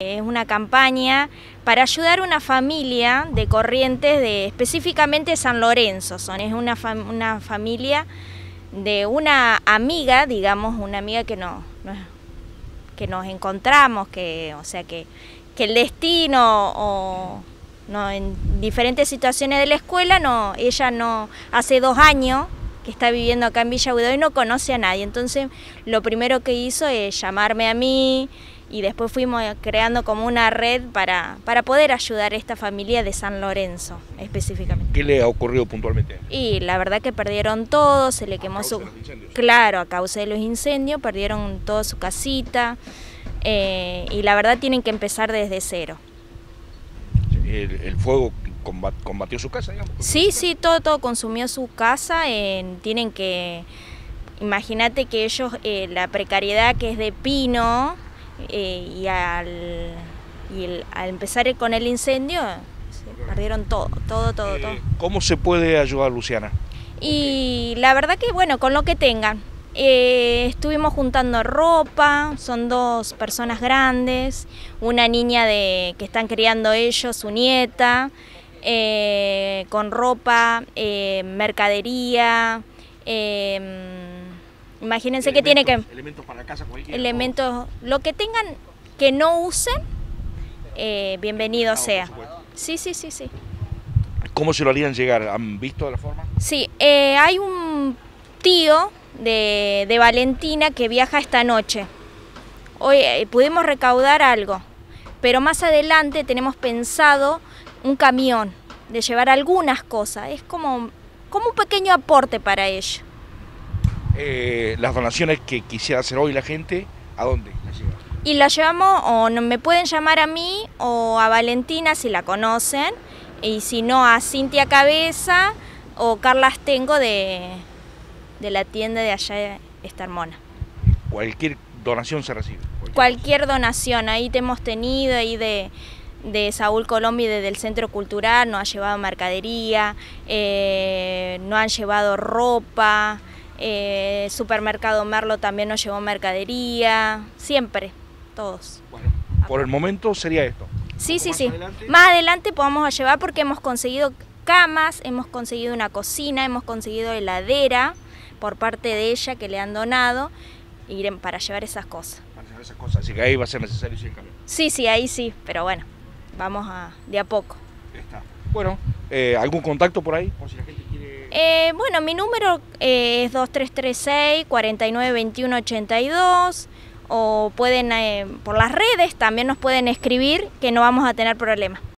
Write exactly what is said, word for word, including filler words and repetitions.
Es una campaña para ayudar a una familia de Corrientes, de específicamente San Lorenzo. Son, es una, fam una familia de una amiga, digamos, una amiga que, no, no, que nos encontramos, que, o sea, que, que el destino o no, en diferentes situaciones de la escuela, no, ella no, hace dos años que está viviendo acá en Villa Budeos y no conoce a nadie. Entonces lo primero que hizo es llamarme a mí y después fuimos creando como una red para, para poder ayudar a esta familia de San Lorenzo específicamente. ¿Qué le ha ocurrido puntualmente? Y la verdad que perdieron todo, se le quemó su... Claro, a causa de los incendios, perdieron toda su casita eh, y la verdad tienen que empezar desde cero. ¿El, el fuego combatió su casa, digamos? Sí, sí, todo, todo consumió su casa, eh, tienen que... Imagínate que ellos, eh, la precariedad que es de pino, eh, y, al, y el, al empezar con el incendio, se perdieron todo, todo, todo, eh, todo. ¿Cómo se puede ayudar, Luciana? Y la verdad que, bueno, con lo que tengan. Eh, estuvimos juntando ropa, son dos personas grandes, una niña de que están criando ellos, su nieta, eh, con ropa, eh, mercadería, eh, imagínense elementos, que tiene que... Elementos para la casa, cualquier Elementos, lo que tengan que no usen, eh, bienvenido sea. Sí, sí, sí, sí. ¿Cómo se lo harían llegar? ¿Han visto de la forma? Sí, eh, hay un tío de, de Valentina que viaja esta noche. Hoy eh, pudimos recaudar algo, pero más adelante tenemos pensado un camión de llevar algunas cosas. Es como, como un pequeño aporte para ellos. Eh, las donaciones que quisiera hacer hoy la gente, ¿a dónde las llevan? Y la llevamos, o no, me pueden llamar a mí o a Valentina si la conocen, y si no a Cintia Cabeza o Carla Astengo de, de la tienda de allá, esta Hermona. Cualquier donación se recibe. Cualquier, cualquier donación, ahí te hemos tenido, ahí de, de Saúl Colombi desde el Centro Cultural, nos ha llevado mercadería, eh, nos han llevado ropa, eh, Supermercado Merlo también nos llevó mercadería, siempre, todos. Bueno, por el momento sería esto. Sí, sí, más sí. Adelante? Más adelante podemos llevar porque hemos conseguido camas, hemos conseguido una cocina, hemos conseguido heladera por parte de ella que le han donado y para llevar esas cosas. Para llevar esas cosas, así que ahí va a ser necesario ir en camión. Sí, sí, ahí sí, pero bueno, vamos a, de a poco. Está. Bueno, eh, ¿algún contacto por ahí? Por si la gente quiere... Eh, bueno, mi número eh, es dos tres tres seis, cuatro nueve dos uno ocho dos. O pueden, eh, por las redes también nos pueden escribir que no vamos a tener problema.